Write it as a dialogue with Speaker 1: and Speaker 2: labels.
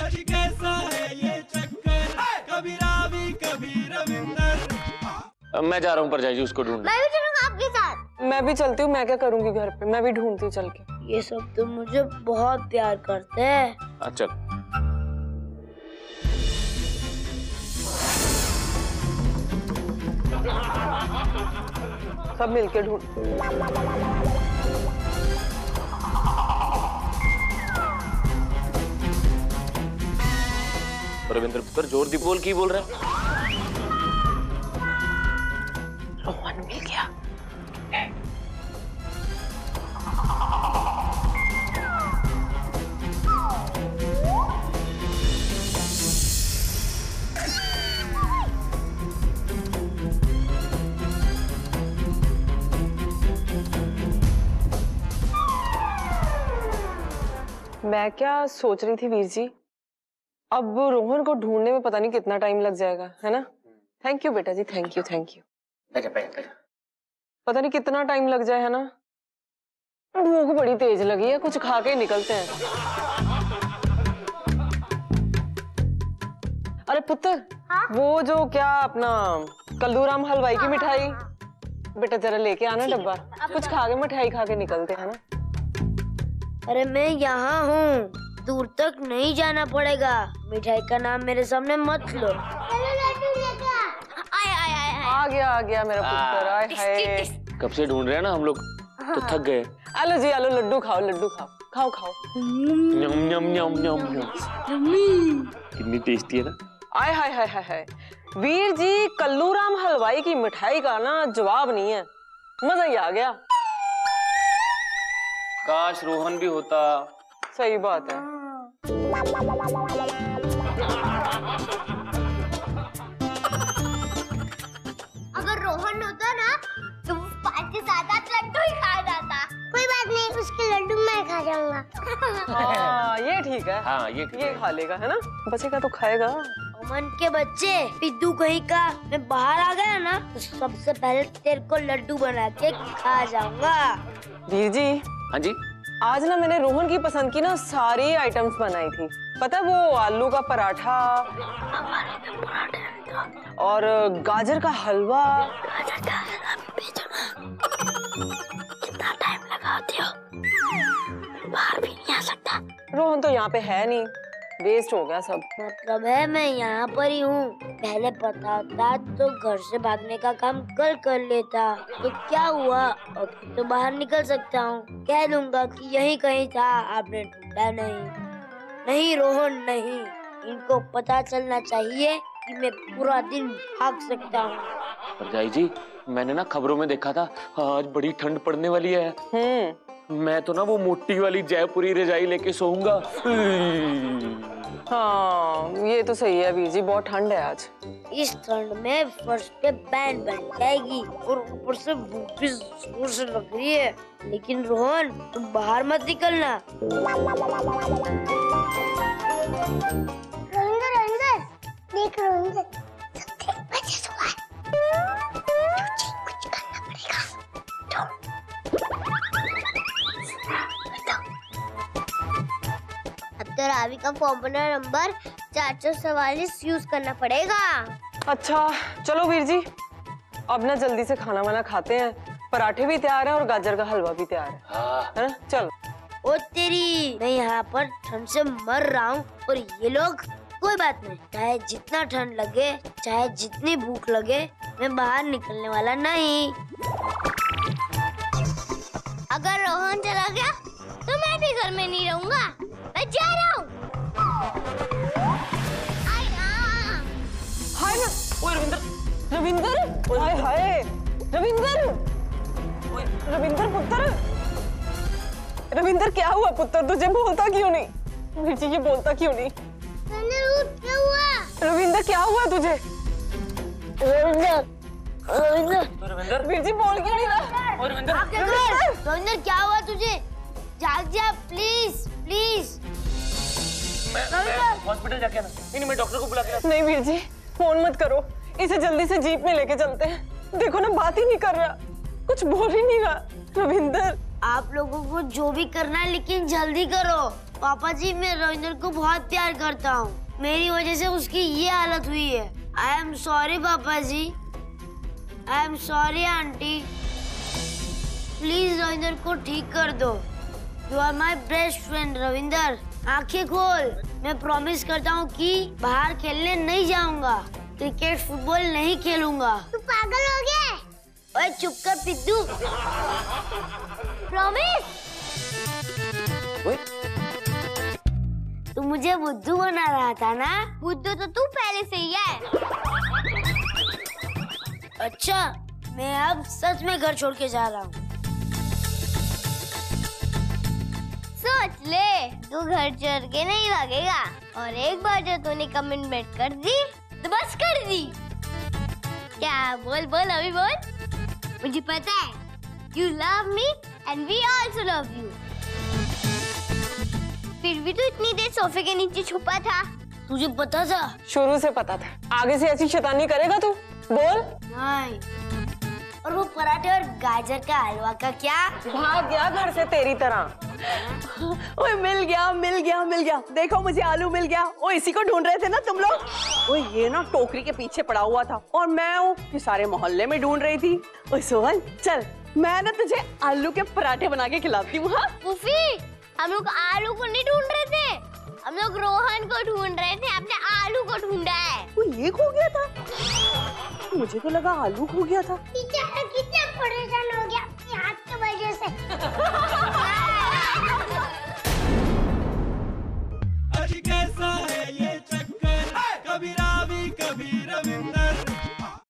Speaker 1: आज कैसा है ये चक्कर, कभी रावी कभी रविंदर।
Speaker 2: मैं जा रहा हूँ परजाई जी उसको ढूंढने।
Speaker 3: मैं भी चलूंगा आपके साथ।
Speaker 4: मैं भी चलती हूँ। मैं क्या करूंगी घर पे, मैं भी ढूंढती हूँ चल के।
Speaker 3: ये सब तो मुझे बहुत प्यार करते हैं।
Speaker 2: अच्छा
Speaker 4: सब मिलके ढूंढ।
Speaker 2: रविंद्र पुत्र जोर दी बोल की बोल रहा है।
Speaker 4: रोहन मिल गया। मैं क्या सोच रही थी वीर जी, अब रोहन को ढूंढने में पता नहीं कितना टाइम लग जाएगा, है ना? थैंक यू बेटा जी, थैंक यू थैंक यू। पता नहीं कितना टाइम लग जाए, है ना? भूख बड़ी तेज लगी है, कुछ खा के निकलते हैं। अरे पुत्र,
Speaker 3: हाँ? वो
Speaker 4: जो क्या अपना कल्लूराम हलवाई की मिठाई बेटा जरा लेके आना डब्बा। कुछ खा के मिठाई खा के निकलते हैं ना।
Speaker 3: अरे मैं यहाँ हूँ, दूर तक नहीं जाना पड़ेगा। मिठाई का नाम मेरे सामने मत लो।
Speaker 4: आ गया मेरा पुत्र। आए हाय,
Speaker 2: कब से ढूंढ रहे हैं ना हम लोग, तो थक गए।
Speaker 4: आलो जी आलो, लड्डू खाओ खाओ खाओ।
Speaker 2: न्यम न्यम न्यम न्यम न्यम। कितनी टेस्टी है ना।
Speaker 4: आय हाय हाय हाय हाय। वीर जी, कल्लूराम हलवाई की मिठाई का ना जवाब नहीं है, मजा ही आ गया।
Speaker 2: काश रोहन भी होता।
Speaker 4: सही बात है।
Speaker 3: अगर रोहन होता ना तो वो 5 से 7 लड्डू ही खा जाता। कोई बात नहीं, उसके लड्डू मैं खा जाऊंगा।
Speaker 4: हाँ ये ठीक है।
Speaker 2: हाँ ये
Speaker 4: खा लेगा, है ना? बचेगा तो खाएगा।
Speaker 3: अमन के बच्चे, पिद्दू कहीं का, मैं बाहर आ गया ना तो सबसे पहले तेरे को लड्डू बना के खा जाऊंगा।
Speaker 4: वीर जी।
Speaker 2: हाँ जी।
Speaker 4: आज ना मैंने रोहन की पसंद की ना सारी आइटम्स बनाई थी। पता है, वो आलू का पराठा और गाजर का हलवा।
Speaker 3: कितना टाइम लगाते हो, बाहर भी नहीं आ सकता।
Speaker 4: रोहन तो यहाँ पे है नहीं, वेस्ट हो गया सब।
Speaker 3: मतलब है मैं यहाँ पर ही हूँ। पहले पता होता तो घर से भागने का काम कल कर लेता। तो क्या हुआ, अब तो बाहर निकल सकता हूँ। कह दूंगा कि यहीं कहीं था, आपने ढूंढा नहीं। नहीं रोहन नहीं, इनको पता चलना चाहिए कि मैं पूरा दिन भाग सकता हूँ।
Speaker 2: परजाई जी, मैंने ना खबरों में देखा था आज बड़ी ठंड पड़ने वाली है। मैं तो ना वो मोटी वाली जयपुरी रजाई लेके सोऊंगा।
Speaker 4: हाँ ये तो सही है वीर जी, बहुत ठंड है आज।
Speaker 3: इस ठंड में फर्श पे बैंड बन जाएगी और ऊपर से भूख भी जोर से लग रही है। लेकिन रोहन, तुम बाहर मत निकलना। रोहिंदर, देख रोहिंदर, कुछ करना पड़ेगा। अब तो रावी का फॉर्मूला नंबर 444 यूज करना पड़ेगा।
Speaker 4: अच्छा चलो वीर जी, अब ना जल्दी से खाना वाना खाते हैं। पराठे भी तैयार है और गाजर का हलवा भी तैयार है ना? चलो।
Speaker 3: ओ तेरी, मैं यहाँ पर ठंड से मर रहा हूँ और ये लोग, कोई बात नहीं। चाहे जितना ठंड लगे, चाहे जितनी भूख लगे, मैं बाहर निकलने वाला नहीं। अगर रोहन चला गया तो मैं भी घर में नहीं रहूंगा। मैं जा रहा हूँ।
Speaker 4: हाय ना, ओए रविंदर, हाय हाय, रविंदर पुत्र, रविंदर क्या हुआ पुत्र, तुझे बोलता क्यों नहीं? वीर जी ये बोलता क्यों नहीं?
Speaker 3: क्या हुआ?
Speaker 4: रविंदर क्या हुआ तुझे?
Speaker 3: रविंदर,
Speaker 4: वीर जी बोल क्यों नहीं रहा?
Speaker 3: रविंदर क्या हुआ तुझे? जाग जा प्लीज प्लीज।
Speaker 2: हॉस्पिटल जाके आना। नहीं मैं डॉक्टर को बुला के।
Speaker 4: नहीं वीर जी, फोन मत करो, इसे जल्दी से जीप में लेके चलते हैं। देखो ना, बात ही नहीं कर रहा, कुछ बोल ही नहीं रहा। रविंदर,
Speaker 3: आप लोगों को जो भी करना है लेकिन जल्दी करो। पापा जी मैं रविंदर को बहुत प्यार करता हूँ, मेरी वजह से उसकी ये हालत हुई है। आई एम सॉरी पापा जी, I am sorry aunty. Please Ravinder को ठीक कर दो। You are my best friend Ravinder. आंखें खोल, मैं प्रॉमिस करता हूँ कि बाहर खेलने नहीं जाऊंगा, क्रिकेट फुटबॉल नहीं खेलूंगा।
Speaker 5: तू पागल हो गया?
Speaker 3: ओए चुप कर पिद्दू।
Speaker 5: प्रॉमिस?
Speaker 3: तू मुझे बुद्धू बना रहा था ना?
Speaker 5: बुद्धू तो तू पहले से ही है।
Speaker 3: अच्छा, मैं अब सच में घर छोड़ के जा रहा हूँ।
Speaker 5: सोच ले, तू घर छोड़ के नहीं भागेगा, और एक बार जो तूने कमिटमेंट कर दी तो बस कर दी। क्या? बोल बोल अभी बोल। मुझे पता है, you love me and we also love you। फिर भी तू इतनी देर सोफे के नीचे छुपा था।
Speaker 3: तुझे पता था?
Speaker 4: शुरू से पता था। आगे से ऐसी शैतानी करेगा तू? बोल।
Speaker 3: नहीं। और वो पराठे और गाजर का हलवा का क्या?
Speaker 4: भाग गया घर से तेरी तरह।
Speaker 6: ओए मिल गया मिल गया मिल गया, देखो मुझे आलू मिल गया। ओ इसी को ढूंढ रहे थे ना तुम लोग? ओए ये ना टोकरी के पीछे पड़ा हुआ था और मैं हूँ कि सारे मोहल्ले में ढूंढ रही थी। ओए सोहन चल, मैं ना तुझे आलू के पराठे बना के खिलाती हूँ। हाँ
Speaker 5: फूफी, हम लोग आलू को नहीं ढूंढ रहे थे, हम लोग रोहन को ढूंढ रहे थे। आपने आलू को ढूंढा है।
Speaker 6: वो ये खो गया था? मुझे तो लगा आलू खो गया था।